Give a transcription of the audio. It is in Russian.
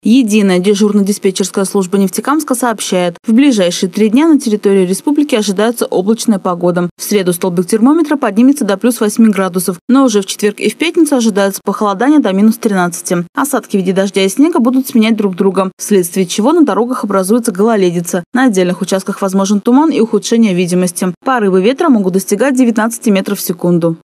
Единая дежурно-диспетчерская служба Нефтекамска сообщает, в ближайшие 3 дня на территории республики ожидается облачная погода. В среду столбик термометра поднимется до плюс 8 градусов, но уже в четверг и в пятницу ожидается похолодание до минус 13. Осадки в виде дождя и снега будут сменять друг друга, вследствие чего на дорогах образуется гололедица. На отдельных участках возможен туман и ухудшение видимости. Порывы ветра могут достигать 19 метров в секунду.